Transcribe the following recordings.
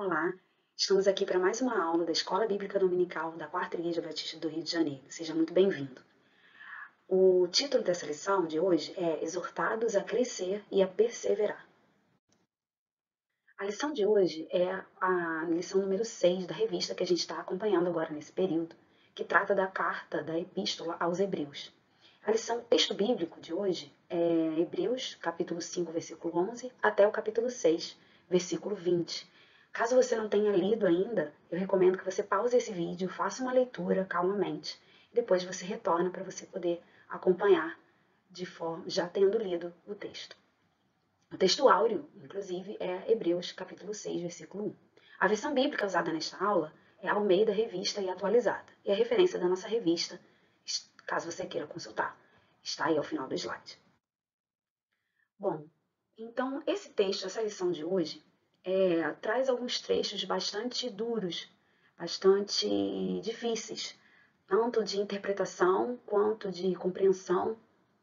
Olá, estamos aqui para mais uma aula da Escola Bíblica Dominical da Quarta Igreja Batista do Rio de Janeiro. Seja muito bem-vindo. O título dessa lição de hoje é Exortados a Crescer e a Perseverar. A lição de hoje é a lição número 6 da revista que a gente está acompanhando agora nesse período, que trata da carta, da epístola aos Hebreus. A lição, o texto bíblico de hoje é Hebreus, capítulo 5, versículo 11, até o capítulo 6, versículo 20. Caso você não tenha lido ainda, eu recomendo que você pause esse vídeo, faça uma leitura calmamente, e depois você retorna para você poder acompanhar de forma, já tendo lido o texto. O texto áureo, inclusive, é Hebreus, capítulo 6, versículo 1. A versão bíblica usada nesta aula é a Almeida Revista e Atualizada, e a referência da nossa revista, caso você queira consultar, está aí ao final do slide. Bom, então esse texto, essa lição de hoje, traz alguns trechos bastante duros, bastante difíceis, tanto de interpretação quanto de compreensão.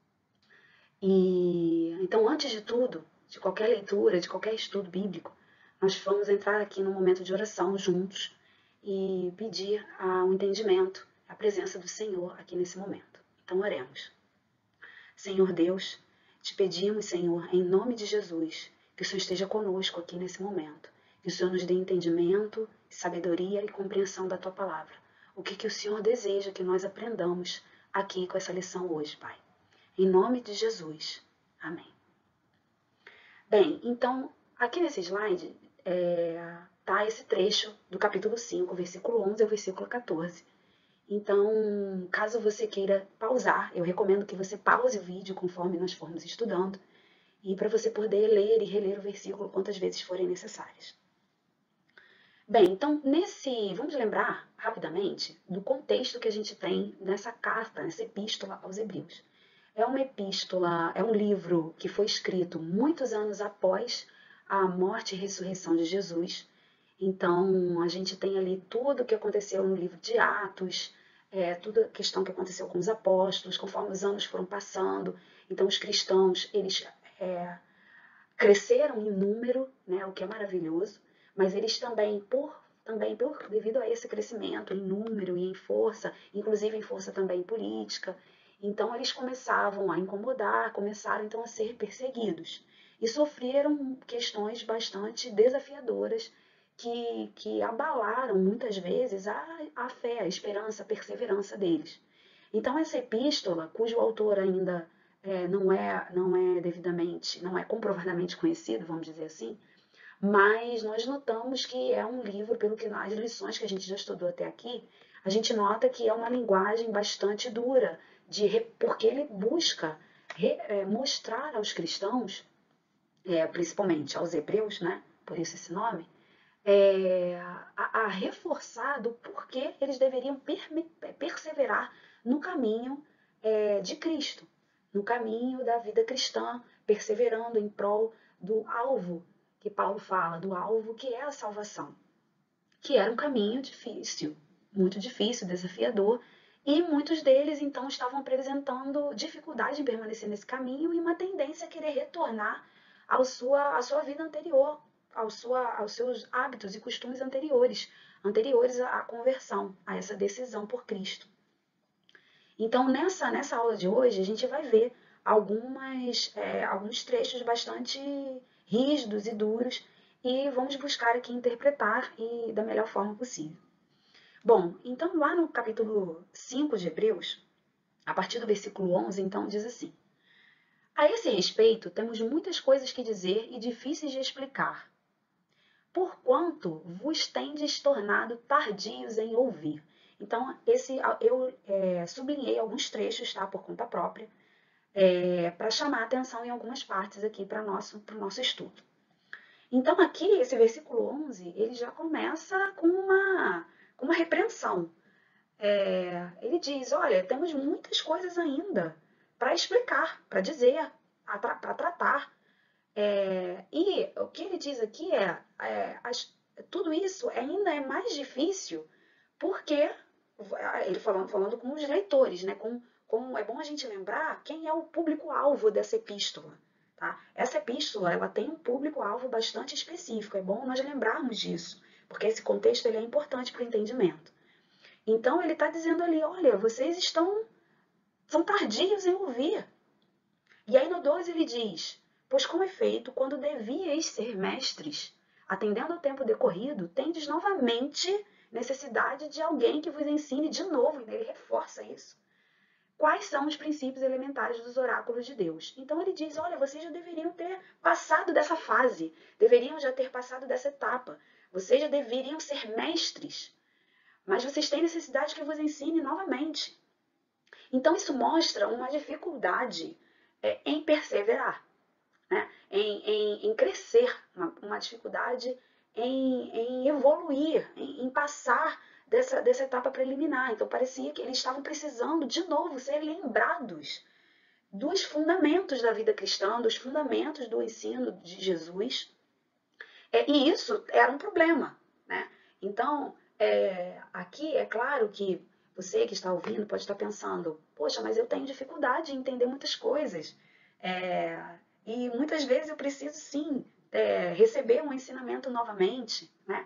E então, antes de tudo, de qualquer leitura, de qualquer estudo bíblico, nós vamos entrar aqui no momento de oração juntos e pedir o entendimento, a presença do Senhor aqui nesse momento. Então, oremos. Senhor Deus, te pedimos, Senhor, em nome de Jesus, que o Senhor esteja conosco aqui nesse momento, que o Senhor nos dê entendimento, sabedoria e compreensão da tua palavra. O que o Senhor deseja que nós aprendamos aqui com essa lição hoje, Pai. Em nome de Jesus. Amém. Bem, então, aqui nesse slide tá esse trecho do capítulo 5, versículo 11 ao versículo 14. Então, caso você queira pausar, eu recomendo que você pause o vídeo conforme nós formos estudando, e para você poder ler e reler o versículo quantas vezes forem necessárias. Bem, então, vamos lembrar rapidamente do contexto que a gente tem nessa carta, nessa epístola aos Hebreus. É uma epístola, é um livro que foi escrito muitos anos após a morte e ressurreição de Jesus. Então, a gente tem ali tudo o que aconteceu no livro de Atos, toda a questão que aconteceu com os apóstolos, conforme os anos foram passando. Então, os cristãos, eles cresceram em número, né, o que é maravilhoso, mas eles também, devido a esse crescimento em número e em força, inclusive em força também política, então eles começavam a incomodar, começaram então a ser perseguidos e sofreram questões bastante desafiadoras que abalaram muitas vezes a fé, a esperança, a perseverança deles. Então essa epístola, cujo autor ainda não é devidamente, não é comprovadamente conhecido, vamos dizer assim, mas nós notamos que é um livro, pelo que nas lições que a gente já estudou até aqui, a gente nota que é uma linguagem bastante dura, porque ele busca mostrar aos cristãos, principalmente aos hebreus, né, por isso esse nome, a reforçar do porquê eles deveriam perseverar no caminho de Cristo, no caminho da vida cristã, perseverando em prol do alvo que Paulo fala, do alvo que é a salvação, que era um caminho difícil, muito difícil, desafiador, e muitos deles então estavam apresentando dificuldade em permanecer nesse caminho e uma tendência a querer retornar à sua vida anterior, aos seus hábitos e costumes anteriores à conversão, a essa decisão por Cristo. Então, nessa aula de hoje, a gente vai ver alguns trechos bastante rígidos e duros e vamos buscar aqui interpretar da melhor forma possível. Bom, então lá no capítulo 5 de Hebreus, a partir do versículo 11, então diz assim: A esse respeito, temos muitas coisas que dizer e difíceis de explicar, porquanto vos tendes tornado tardios em ouvir. Então, eu sublinhei alguns trechos, tá, por conta própria, para chamar a atenção em algumas partes aqui para o nosso estudo. Então, aqui, esse versículo 11, ele já começa com uma repreensão. Ele diz, olha, temos muitas coisas ainda para explicar, para dizer, para tratar. E o que ele diz aqui tudo isso ainda é mais difícil porque, ele falando com os leitores, né? É bom a gente lembrar quem é o público-alvo dessa epístola. Tá? Essa epístola ela tem um público-alvo bastante específico, é bom nós lembrarmos disso. porque esse contexto ele é importante para o entendimento. Então ele está dizendo ali, olha, vocês são tardios em ouvir. E aí no 12 ele diz, pois com efeito, quando devíeis ser mestres, atendendo ao tempo decorrido, tendes novamente necessidade de alguém que vos ensine de novo, e ele reforça isso. Quais são os princípios elementares dos oráculos de Deus? Então ele diz, olha, vocês já deveriam ter passado dessa fase, deveriam já ter passado dessa etapa, vocês já deveriam ser mestres, mas vocês têm necessidade que vos ensine novamente. Então isso mostra uma dificuldade em perseverar, né? em crescer, uma dificuldade em evoluir, em passar dessa etapa preliminar. Então parecia que eles estavam precisando de novo ser lembrados dos fundamentos da vida cristã, dos fundamentos do ensino de Jesus. E isso era um problema, né? Então, aqui é claro que você que está ouvindo pode estar pensando, poxa, mas eu tenho dificuldade em entender muitas coisas. E muitas vezes eu preciso, sim, receber um ensinamento novamente, né?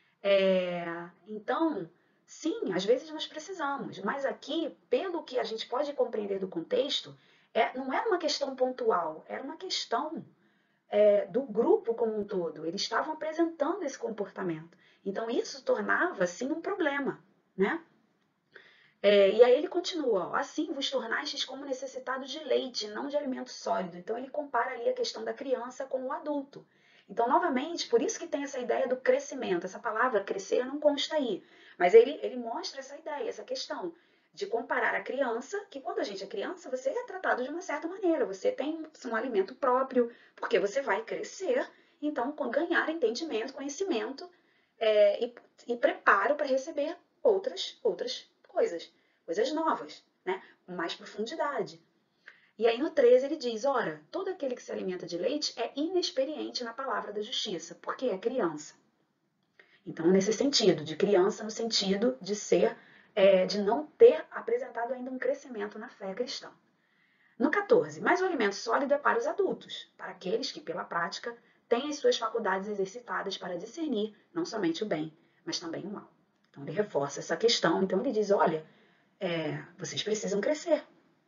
Então, sim, às vezes nós precisamos, mas aqui, pelo que a gente pode compreender do contexto, não era uma questão pontual, era uma questão do grupo como um todo. Eles estavam apresentando esse comportamento. Então, isso tornava, sim, um problema, né? E aí ele continua, ó, assim vos tornastes como necessitados de leite, não de alimento sólido. Então ele compara ali a questão da criança com o adulto. Então, novamente, por isso que tem essa ideia do crescimento. Essa palavra crescer não consta aí. Mas ele mostra essa ideia, essa questão de comparar a criança, que quando a gente é criança, você é tratado de uma certa maneira. Você tem um alimento próprio, porque você vai crescer. Então, ganhar entendimento, conhecimento e preparo para receber outras coisas novas, né? Com mais profundidade. E aí no 13 ele diz, ora, todo aquele que se alimenta de leite é inexperiente na palavra da justiça, porque é criança. Então, nesse sentido, de criança no sentido de ser, de não ter apresentado ainda um crescimento na fé cristã. No 14, mas o alimento sólido é para os adultos, para aqueles que, pela prática, têm as suas faculdades exercitadas para discernir não somente o bem, mas também o mal. Então, ele reforça essa questão. Então, ele diz, olha, vocês precisam crescer.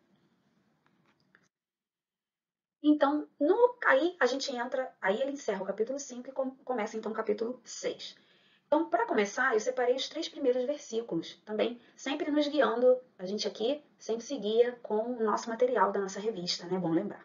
Então, aí a gente entra, aí ele encerra o capítulo 5 e começa então o capítulo 6. Então, para começar, eu separei os 3 primeiros versículos, também sempre nos guiando, a gente aqui sempre se guia com o nosso material da nossa revista, né? É bom lembrar.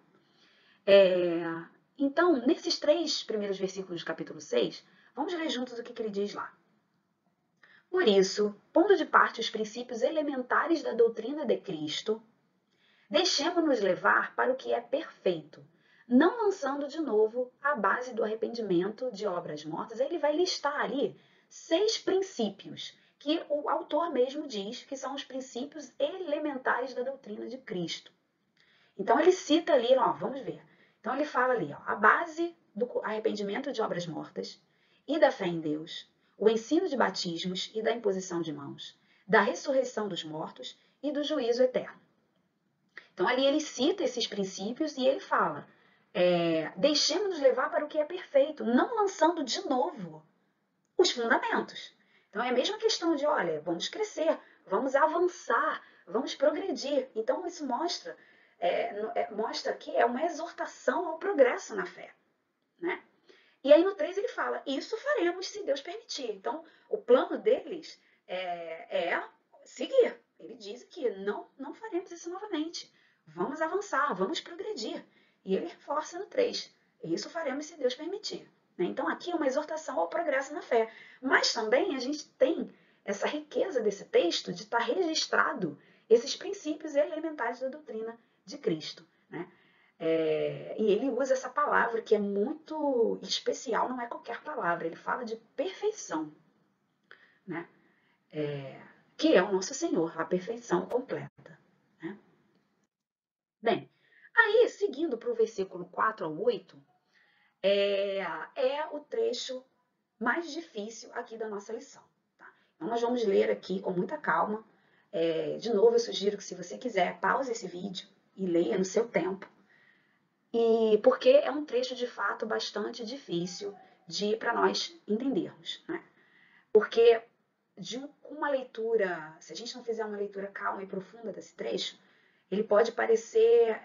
Então, nesses 3 primeiros versículos do capítulo 6, vamos ler juntos o que ele diz lá. Por isso, pondo de parte os princípios elementares da doutrina de Cristo, deixemo-nos levar para o que é perfeito, não lançando de novo a base do arrependimento de obras mortas. Ele vai listar ali 6 princípios que o autor mesmo diz que são os princípios elementares da doutrina de Cristo. Então ele cita ali, ó, vamos ver. Então ele fala ali, ó, a base do arrependimento de obras mortas e da fé em Deus, o ensino de batismos e da imposição de mãos, da ressurreição dos mortos e do juízo eterno. Então ali ele cita esses princípios e ele fala, deixemos-nos levar para o que é perfeito, não lançando de novo os fundamentos. Então é a mesma questão de, olha, vamos crescer, vamos avançar, vamos progredir. Então isso mostra que é uma exortação ao progresso na fé, né? E aí no 3 ele fala, isso faremos se Deus permitir. Então o plano deles é seguir. Ele diz que não faremos isso novamente. Vamos avançar, vamos progredir. E ele reforça no 3, isso faremos se Deus permitir. Então aqui é uma exortação ao progresso na fé. Mas também a gente tem essa riqueza desse texto de estar registrado esses princípios elementares da doutrina de Cristo, né? E ele usa essa palavra que é muito especial, não é qualquer palavra, ele fala de perfeição, né? Que é o nosso Senhor, a perfeição completa, né? Bem, aí seguindo para o versículo 4 ao 8, o trecho mais difícil aqui da nossa lição. Tá? Então nós vamos ler aqui com muita calma. De novo, eu sugiro que se você quiser, pause esse vídeo e leia no seu tempo. Porque é um trecho de fato bastante difícil para nós entendermos, né? Porque com uma leitura, se a gente não fizer uma leitura calma e profunda desse trecho, ele pode parecer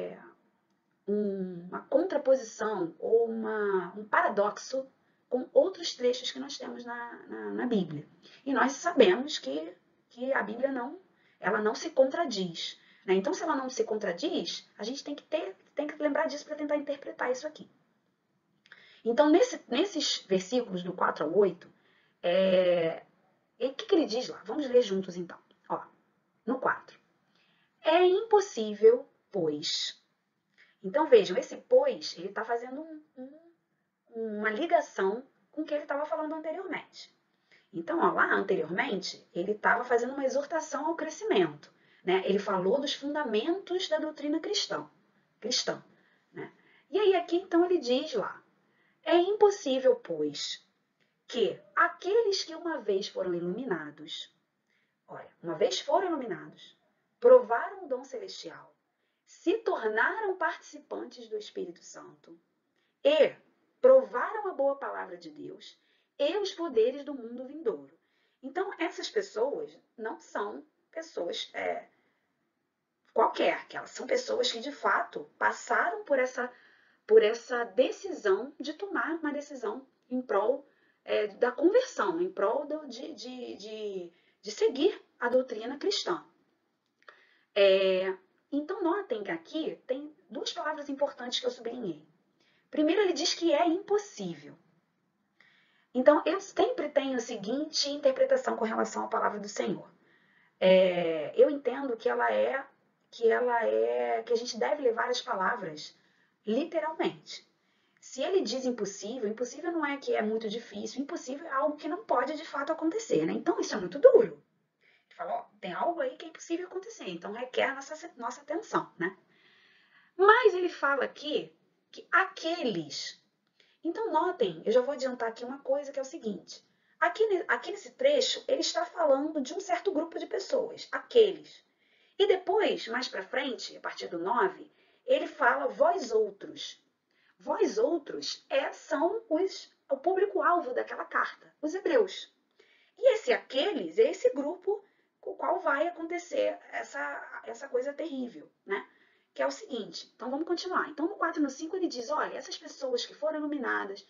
uma contraposição ou um paradoxo com outros trechos que nós temos na Bíblia. E nós sabemos que a Bíblia ela não se contradiz. Né? Então, se ela não se contradiz, a gente tem que lembrar disso para tentar interpretar isso aqui. Então, nesses versículos do 4 ao 8, o que ele diz lá? Vamos ler juntos então. Ó, no 4. É impossível, pois. Então vejam, esse pois, ele está fazendo uma ligação com o que ele estava falando anteriormente. Então, ó, lá anteriormente, ele estava fazendo uma exortação ao crescimento. Né? Ele falou dos fundamentos da doutrina cristã. Né? E aí aqui então ele diz lá, é impossível, pois, que aqueles que uma vez foram iluminados, provaram o dom celestial, se tornaram participantes do Espírito Santo e provaram a boa palavra de Deus e os poderes do mundo vindouro. Então, essas pessoas não são pessoas qualquer, que elas são pessoas que, de fato, passaram por essa decisão de tomar uma decisão em prol da conversão, em prol de seguir a doutrina cristã. Então, notem que aqui tem duas palavras importantes que eu sublinhei. Primeiro, ele diz que é impossível. Então, eu sempre tenho a seguinte interpretação com relação à palavra do Senhor. Eu entendo que que a gente deve levar as palavras literalmente. Se ele diz impossível, impossível não é que é muito difícil, impossível é algo que não pode de fato acontecer, né? Então isso é muito duro. Ele fala, ó, tem algo aí que é impossível acontecer, então requer nossa atenção, né? Mas ele fala aqui que aqueles. Então notem, eu já vou adiantar aqui uma coisa que é o seguinte. Aqui nesse trecho, ele está falando de um certo grupo de pessoas, aqueles. E depois, mais para frente, a partir do 9, ele fala vós outros. Vós outros são o público-alvo daquela carta, os hebreus. E aqueles é esse grupo com o qual vai acontecer essa coisa terrível, né? Que é o seguinte, então vamos continuar. Então no 4 e no 5 ele diz, olha, essas pessoas que foram iluminados,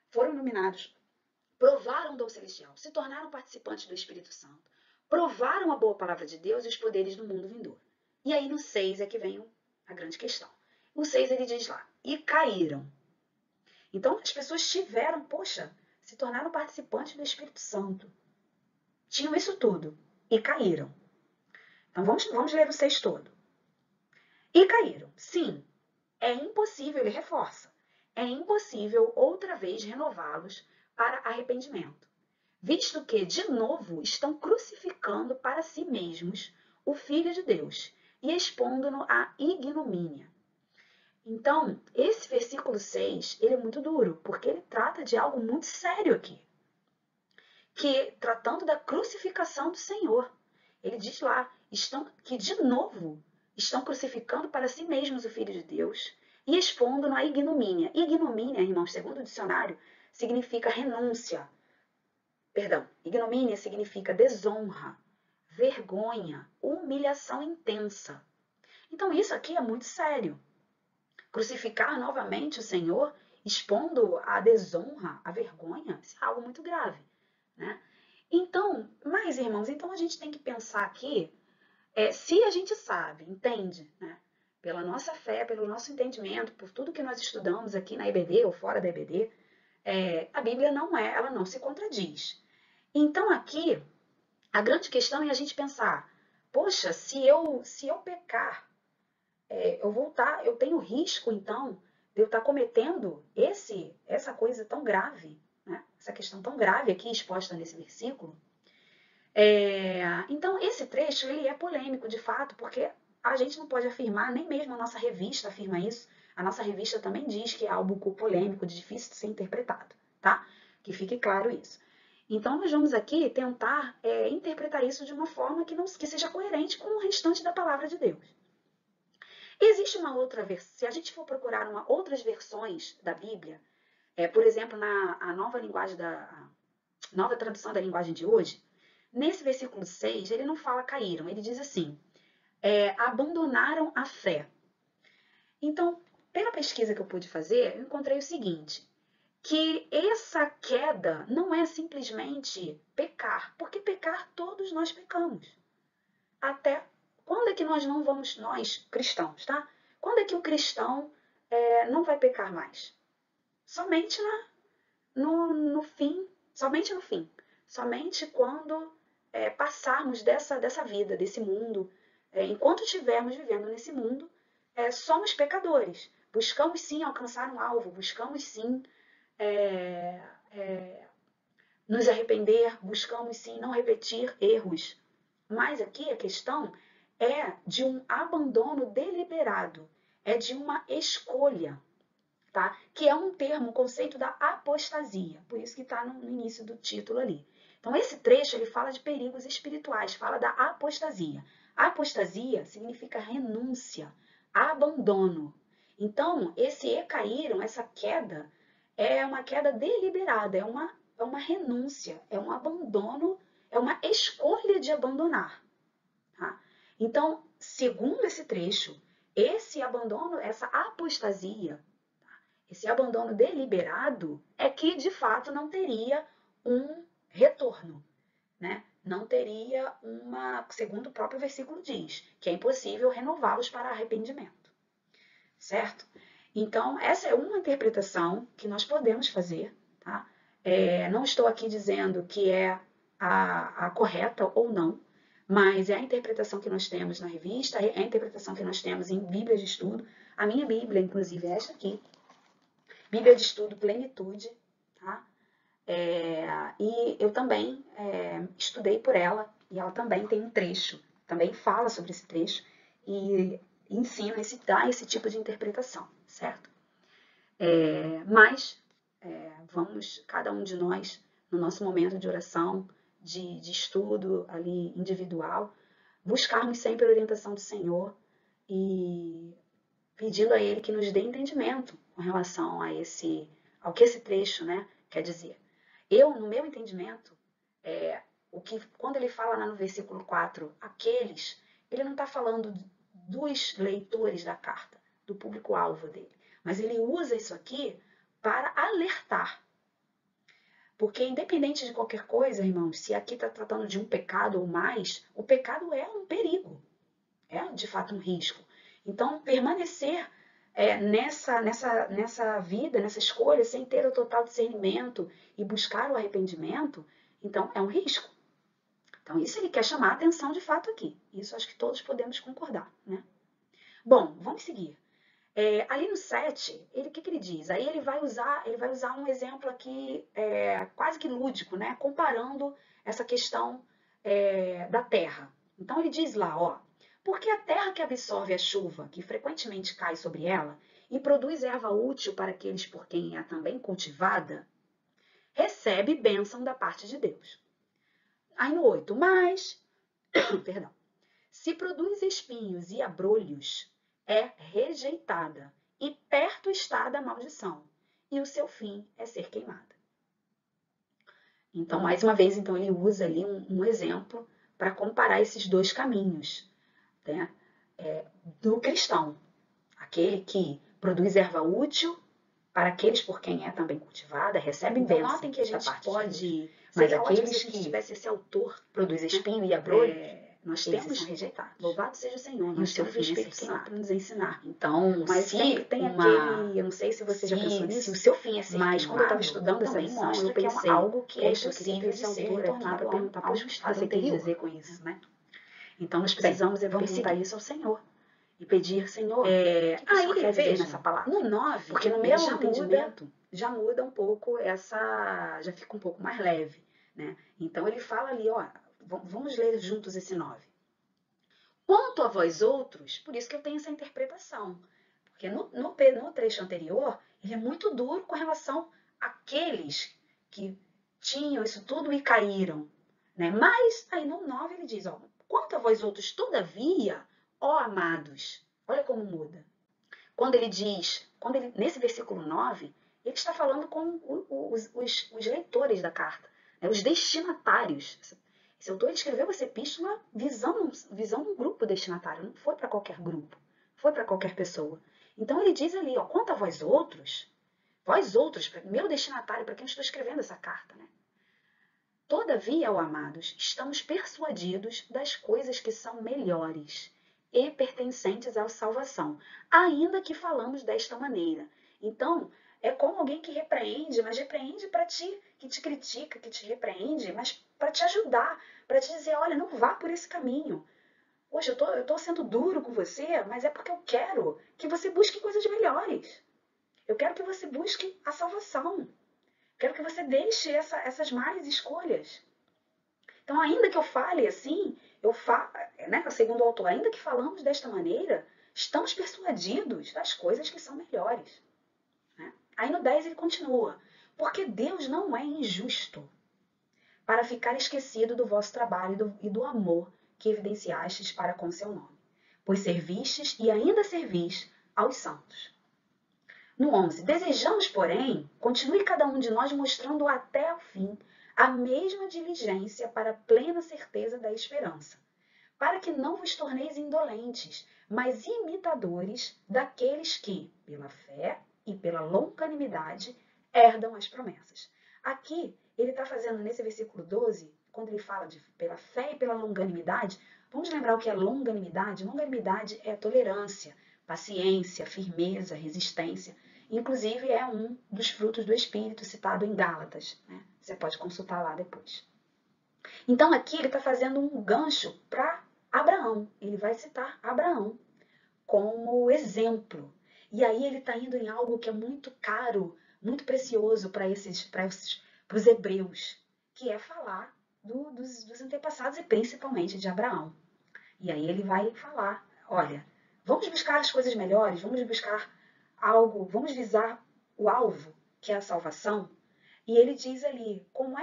provaram o dom celestial, se tornaram participantes do Espírito Santo, provaram a boa palavra de Deus e os poderes do mundo vindouro. E aí no 6 é que vem a grande questão. No 6 ele diz lá, e caíram. Então as pessoas se tornaram participantes do Espírito Santo. Tinham isso tudo e caíram. Então vamos ler o 6 todo. E caíram. Sim, é impossível, ele reforça, é impossível outra vez renová-los para arrependimento, visto que, de novo, estão crucificando para si mesmos o Filho de Deus e expondo-no à ignomínia. Então, esse versículo 6, ele é muito duro, porque ele trata de algo muito sério aqui. Que, tratando da crucificação do Senhor, ele diz lá, que de novo estão crucificando para si mesmos o Filho de Deus e expondo-no à ignomínia. Ignomínia, irmãos, segundo o dicionário, significa renúncia. Perdão, ignomínia significa desonra, vergonha, humilhação intensa. Então isso aqui é muito sério. Crucificar novamente o Senhor, expondo a desonra, a vergonha, isso é algo muito grave, né? Então, mas irmãos, então a gente tem que pensar aqui, se a gente sabe, entende, né? Pela nossa fé, pelo nosso entendimento, por tudo que nós estudamos aqui na EBD ou fora da EBD, a Bíblia ela não se contradiz. Então aqui, a grande questão é a gente pensar, poxa, se eu pecar, eu tenho risco, então, de eu estar cometendo essa coisa tão grave, né? Essa questão tão grave aqui exposta nesse versículo. Então, esse trecho ele é polêmico, de fato, porque a gente não pode afirmar, nem mesmo a nossa revista afirma isso. A nossa revista também diz que é algo polêmico, difícil de ser interpretado, tá? Que fique claro isso. Então, nós vamos aqui tentar interpretar isso de uma forma que seja coerente com o restante da palavra de Deus. Existe uma outra versão, se a gente for procurar outras versões da Bíblia, por exemplo, na nova linguagem Nova Tradução da Linguagem de hoje, nesse versículo 6, ele não fala caíram, ele diz assim, abandonaram a fé. Então, pela pesquisa que eu pude fazer, eu encontrei o seguinte, que essa queda não é simplesmente pecar, porque pecar todos nós pecamos. Até quando é que nós não vamos, nós cristãos, tá? Quando é que o cristão não vai pecar mais? Somente no fim, somente no fim. Somente quando passarmos dessa vida, desse mundo. Enquanto estivermos vivendo nesse mundo, somos pecadores. Buscamos sim alcançar um alvo, buscamos sim nos arrepender, buscamos sim não repetir erros. Mas aqui a questão é de um abandono deliberado, é de uma escolha, tá? Que é um termo, um conceito da apostasia, por isso que está no início do título ali. Então esse trecho ele fala de perigos espirituais, fala da apostasia. Apostasia significa renúncia, abandono. Então esse caíram, essa queda, é uma queda deliberada, é uma renúncia, é um abandono, é uma escolha de abandonar. Tá? Então, segundo esse trecho, esse abandono, essa apostasia, esse abandono deliberado é que, de fato, não teria um retorno, né? Não teria segundo o próprio versículo diz, que é impossível renová-los para arrependimento, certo? Então, essa é uma interpretação que nós podemos fazer, tá? Não estou aqui dizendo que é a correta ou não, mas é a interpretação que nós temos na revista, é a interpretação que nós temos em Bíblia de Estudo. A minha Bíblia, inclusive, é esta aqui, Bíblia de Estudo Plenitude, tá? E eu também estudei por ela, e ela também tem um trecho, também fala sobre esse trecho, e ensina, dá esse tipo de interpretação, certo? Mas vamos, cada um de nós, no nosso momento de oração, de estudo ali individual, buscarmos sempre a orientação do Senhor e pedindo a Ele que nos dê entendimento com relação ao que esse trecho, né, quer dizer. No meu entendimento, quando ele fala lá no versículo 4, aqueles, ele não está falando dos leitores da carta, do público-alvo dele, mas ele usa isso aqui para alertar. Porque independente de qualquer coisa, irmãos, se aqui está tratando de um pecado ou mais, o pecado é um perigo, é de fato um risco. Então, permanecer nessa vida, nessa escolha, sem ter o total discernimento e buscar o arrependimento, então é um risco. Então, isso ele quer chamar a atenção de fato aqui. Isso acho que todos podemos concordar, né? Bom, vamos seguir. Ali no 7, o que ele diz? Aí ele vai usar um exemplo aqui quase que lúdico, né? Comparando essa questão da terra. Então ele diz lá, ó, porque a terra que absorve a chuva, que frequentemente cai sobre ela, e produz erva útil para aqueles por quem é também cultivada, recebe bênção da parte de Deus. Aí no 8, mas, perdão, se produz espinhos e abrolhos, é rejeitada, e perto está da maldição, e o seu fim é ser queimada. Então, mais uma vez, então, ele usa ali um exemplo para comparar esses dois caminhos, né? Do cristão, aquele que produz erva útil para aqueles por quem é também cultivada, recebem bênção. Então, notem que a gente pode, mas aqueles que tivesse esse autor produz espinho e abrolho, nós temos rejeitados. Louvado seja o Senhor, nós temos o Espírito Santo para nos ensinar. Então, mas se tem aquele, eu não sei se você já pensou nisso, se o seu fim é ser mas quando eu estava estudando essa lição, eu pensei, algo que é impossível de ser retornado para perguntar para o estado anterior. Você quer dizer com isso, né? Então, nós precisamos perguntar isso ao Senhor. E pedir, Senhor, o que o Senhor quer dizer nessa palavra? No 9, porque no meu entendimento, já muda um pouco já fica um pouco mais leve, né? Então ele fala ali, ó, vamos ler juntos esse 9. Quanto a vós outros, por isso que eu tenho essa interpretação, porque no trecho anterior, ele é muito duro com relação àqueles que tinham isso tudo e caíram, né? Mas aí no 9 ele diz, ó, quanto a vós outros, todavia, ó amados, olha como muda. Quando ele diz, nesse versículo 9, ele está falando com os leitores da carta, né? Os destinatários. Esse autor escreveu essa epístola visando um grupo destinatário, não foi para qualquer grupo, foi para qualquer pessoa. Então ele diz ali, ó, quanto a vós outros, meu destinatário, para quem eu estou escrevendo essa carta, né? Todavia, ó amados, estamos persuadidos das coisas que são melhores e pertencentes à salvação, ainda que falamos desta maneira. Então, é como alguém que repreende, mas repreende para ti, que te critica, que te repreende, mas para te ajudar, para te dizer, olha, não vá por esse caminho. Poxa, eu tô sendo duro com você, mas é porque eu quero que você busque coisas melhores. Eu quero que você busque a salvação. Quero que você deixe essas más escolhas. Então, ainda que eu fale assim, né, segundo o autor, ainda que falamos desta maneira, estamos persuadidos das coisas que são melhores. Né? Aí no 10 ele continua, porque Deus não é injusto para ficar esquecido do vosso trabalho e do amor que evidenciastes para com seu nome, pois servistes e ainda servis aos santos. No 11, desejamos, porém, continue cada um de nós mostrando até o fim a mesma diligência para a plena certeza da esperança, para que não vos torneis indolentes, mas imitadores daqueles que, pela fé e pela longanimidade, herdam as promessas. Aqui, ele está fazendo, nesse versículo 12, quando ele fala de pela fé e pela longanimidade, vamos lembrar o que é longanimidade? Longanimidade é tolerância, paciência, firmeza, resistência. Inclusive, é um dos frutos do Espírito citado em Gálatas. Né? Você pode consultar lá depois. Então, aqui ele está fazendo um gancho para Abraão. Ele vai citar Abraão como exemplo. E aí ele está indo em algo que é muito caro, muito precioso para os hebreus, que é falar dos antepassados e principalmente de Abraão. E aí ele vai falar, olha, vamos buscar as coisas melhores, vamos buscar algo, vamos visar o alvo, que é a salvação. E ele diz ali, como é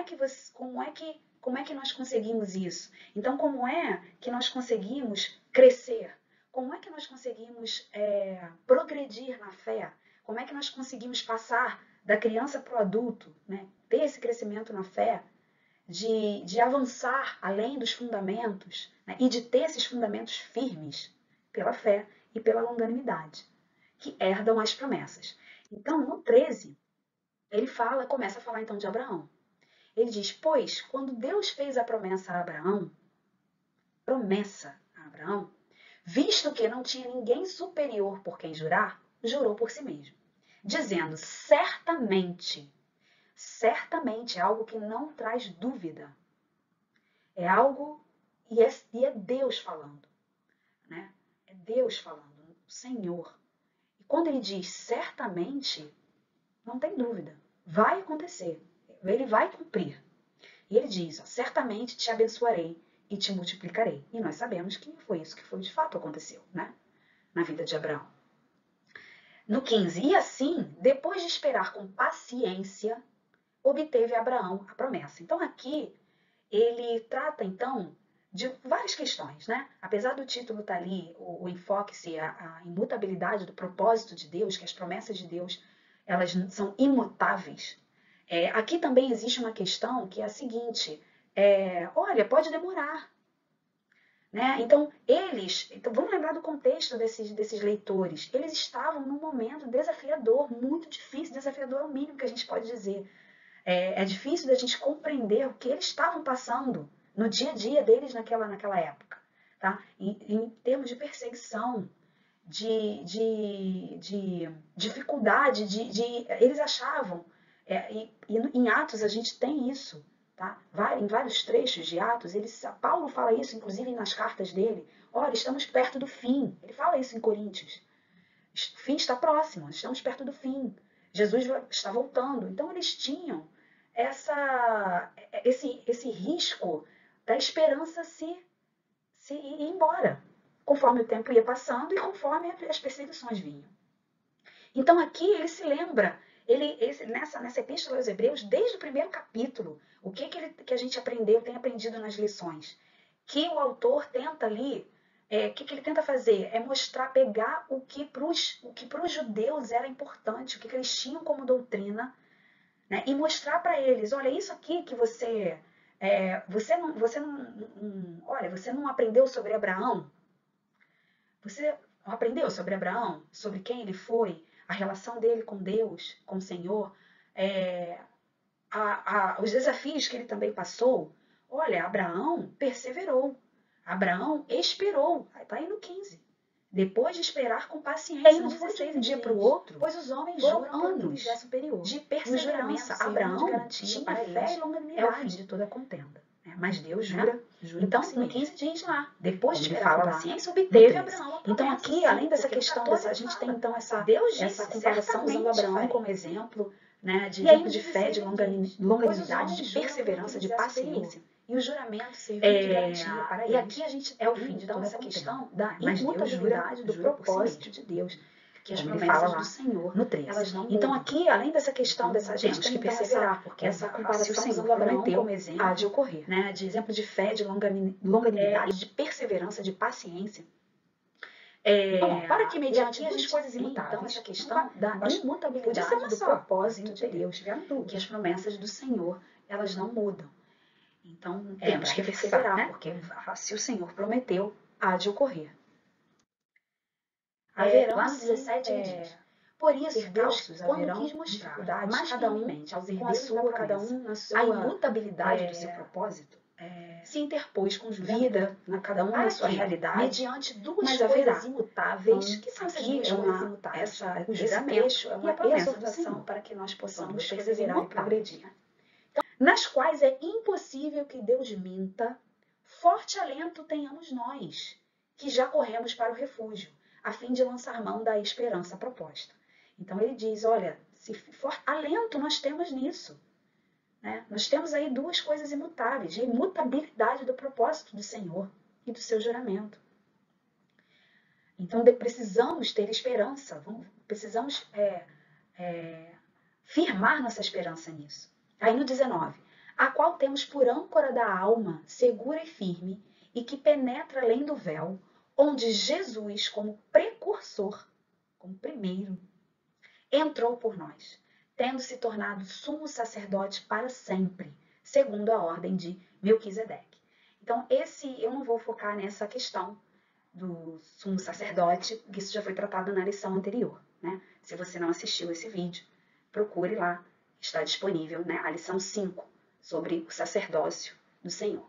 que nós conseguimos isso? Então, como é que nós conseguimos crescer? Como é que nós conseguimos progredir na fé? Como é que nós conseguimos passar da criança para o adulto, né? Ter esse crescimento na fé, de avançar além dos fundamentos, né? E de ter esses fundamentos firmes pela fé e pela longanimidade, que herdam as promessas. Então, no 13, ele começa a falar então de Abraão. Ele diz, pois, quando Deus fez a promessa a Abraão, visto que não tinha ninguém superior por quem jurar, jurou por si mesmo, dizendo, certamente é algo que não traz dúvida. É algo, e é Deus falando, né? É Deus falando, o Senhor. E quando ele diz certamente, não tem dúvida, vai acontecer, ele vai cumprir. E ele diz, ó, certamente te abençoarei e te multiplicarei. E nós sabemos que foi isso que foi de fato aconteceu, né? Na vida de Abraão. No 15, e assim, depois de esperar com paciência, obteve Abraão a promessa. Então aqui, ele trata então de várias questões, né? Apesar do título estar ali, o enfoque ser a imutabilidade do propósito de Deus, que as promessas de Deus, elas são imutáveis. Aqui também existe uma questão que é a seguinte, olha, pode demorar. Né? Então, vamos lembrar do contexto desses leitores, eles estavam num momento desafiador, muito difícil, desafiador é o mínimo que a gente pode dizer. É difícil da gente compreender o que eles estavam passando no dia a dia deles naquela época. Tá? Em termos de perseguição, de dificuldade, eles achavam, e em Atos a gente tem isso, tá? Em vários trechos de Atos, Paulo fala isso, inclusive nas cartas dele, olha, estamos perto do fim, ele fala isso em Coríntios, o fim está próximo, estamos perto do fim, Jesus está voltando, então eles tinham esse risco da esperança se ir embora, conforme o tempo ia passando e conforme as perseguições vinham. Então aqui ele se lembra, nessa epístola aos Hebreus, desde o primeiro capítulo, o que a gente tem aprendido nas lições, que o autor tenta ali, o que ele tenta fazer é mostrar, pegar o que para os judeus era importante, o que eles tinham como doutrina, né? E mostrar para eles, olha, isso aqui que você olha, você não aprendeu sobre Abraão? Você aprendeu sobre Abraão, sobre quem ele foi, a relação dele com Deus, com o Senhor, os desafios que ele também passou? Olha, Abraão perseverou, Abraão esperou, está aí no 15. Depois de esperar com paciência, Aí no não foi de 16 um dia para o outro, pois os homens foram juram pelo anos que lhes é superior. de E o perseverança. juramento serviu de Abraão garantia tinha para fé eles. e É o longanimidade. fim de toda contenda. Mas Deus Jura então, por si no mesmo. 15 diz lá, depois de Como ele esperar fala com lá paciência, no obteve 13. Abraão a Então, promessa. aqui, Sim, além dessa porque no questão, 14 a gente fala, tem então essa Deus disse, essa comparação usando certamente Abraão farei. como exemplo, né, de E aí exemplo no de fé, 16 de ele diz, pois os longanimidade, homens de juram perseverança, pelo de que lhes é superior. paciência. E o juramento serviu de garantia para E eles. aqui a gente É o fim de então toda essa contenda. questão da Mas Deus imutabilidade do jura por si propósito mesmo. de Deus, que as Como ele promessas fala lá do Senhor, no 13. elas não mudam. Então aqui, além dessa questão Então, dessa temos gente que tem então perseverar, porque essa se o comparação Senhor usando Abraão prometeu, como exemplo, há de ocorrer. né, de exemplo de fé, de longanimidade, de perseverança, de paciência. Bom, para que mediante duas duas coisas coisas imutáveis, então essa questão da podia imutabilidade ser uma do só, propósito de assim, Deus, que as promessas do Senhor, elas não mudam. Então, temos pra que reforçar, perseverar, né? porque se o Senhor prometeu, há de ocorrer. Lá no 17 ele diz, por isso, Deus, Deus, quando quando quis quis mostrar mostrar mais cada um firmemente aos com a herdeiros da sua, cada promessa, um na sua, a imutabilidade do seu propósito, se interpôs com vida, cada um na sua realidade, mediante duas mas coisas haverá. imutáveis, Então, que são essas aqui duas coisas imutáveis? o Esse juramento trecho é e uma a promessa do exortação Senhor para que nós possamos duas coisas perseverar e imutáveis. progredir. Então, nas quais é impossível que Deus minta, forte alento tenhamos nós, que já corremos para o refúgio, a fim de lançar mão da esperança proposta. Então ele diz, olha, se for alento nós temos nisso. Né? Nós temos aí duas coisas imutáveis, a imutabilidade do propósito do Senhor e do seu juramento. Então precisamos ter esperança, precisamos firmar nossa esperança nisso. Aí no 19, a qual temos por âncora da alma, segura e firme, e que penetra além do véu, onde Jesus, como precursor, como primeiro, entrou por nós, tendo se tornado sumo sacerdote para sempre, segundo a ordem de Melquisedeque. Então, eu não vou focar nessa questão do sumo sacerdote, porque isso já foi tratado na lição anterior. Né? Se você não assistiu esse vídeo, procure lá, está disponível, né, a lição 5, sobre o sacerdócio do Senhor.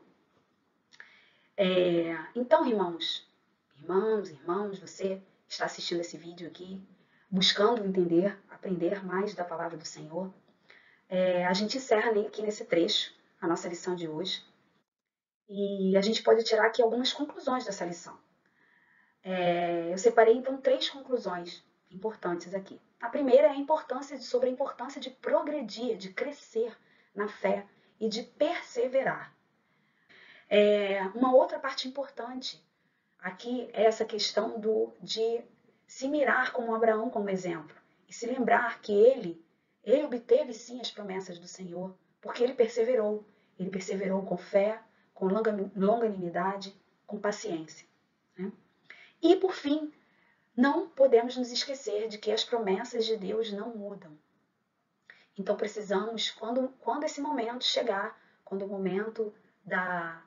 Então, irmãos, você está assistindo esse vídeo aqui, buscando entender, aprender mais da palavra do Senhor. A gente encerra aqui nesse trecho a nossa lição de hoje. E a gente pode tirar aqui algumas conclusões dessa lição. Eu separei, então, 3 conclusões importantes aqui. A primeira é sobre a importância de progredir, de crescer na fé e de perseverar. Uma outra parte importante aqui é essa questão de se mirar como Abraão como exemplo e se lembrar que ele obteve sim as promessas do Senhor, porque ele perseverou com fé, com longanimidade, com paciência. Né? E por fim, não podemos nos esquecer de que as promessas de Deus não mudam. Então precisamos, quando esse momento chegar, quando o momento da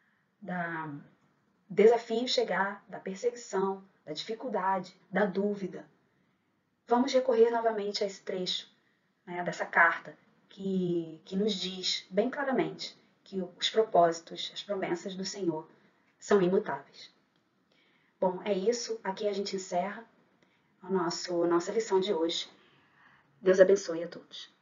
desafio chegar, da perseguição, da dificuldade, da dúvida, vamos recorrer novamente a esse trecho, né, dessa carta que nos diz bem claramente que os propósitos, as promessas do Senhor são imutáveis. Bom, é isso. Aqui a gente encerra a nossa lição de hoje. Deus abençoe a todos.